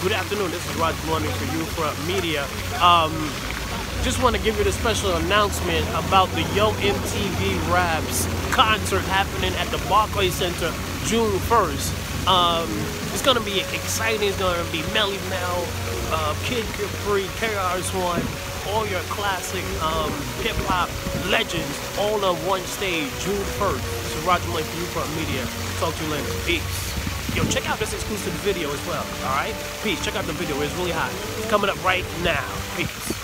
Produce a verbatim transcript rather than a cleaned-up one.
Good afternoon, this is RogerMaloney for you for Media. Um, just want to give you the special announcement about the Yo M T V RAP's concert happening at the Barclays Center June first. Um, it's going to be exciting. It's going to be Melly Mel, uh, Kid Capri, K R S One, all your classic um, hip-hop legends all on one stage June first. This is RogerMaloney for you for Media. Talk to you later. Peace. Yo, check out this exclusive video as well, alright? Peace. Check out the video. It's really hot. It's coming up right now. Peace.